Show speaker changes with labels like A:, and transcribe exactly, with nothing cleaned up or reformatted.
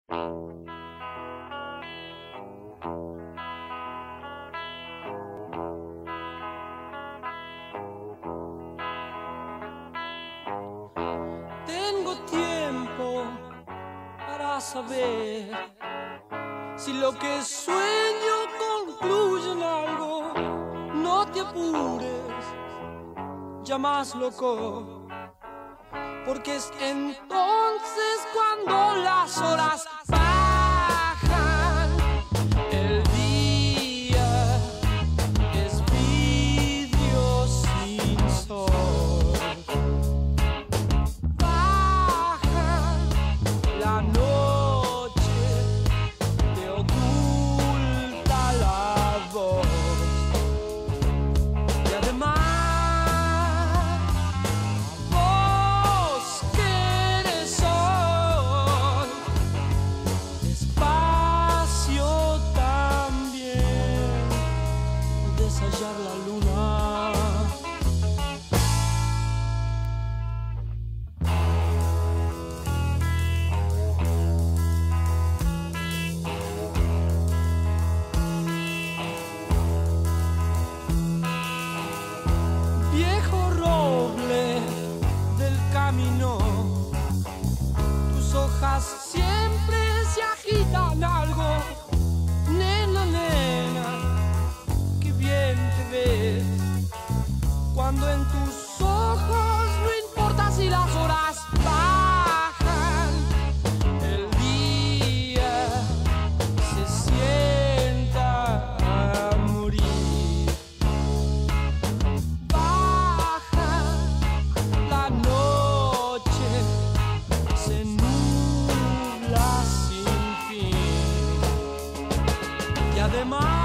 A: Tengo tiempo para saber si lo que sueño concluye en algo. No te apures, ya más loco, porque es entonces cuando las horas bajan. El día es vidrio sin sol. Baja la noche, te oculta la voz. Y además hallar la luna. Viejo roble del camino, tus hojas siempre se agitan algo. Nena, nena, cuando en tus ojos no importa si las horas bajan, el día se sienta a morir. Baja la noche, se nubla sin fin y además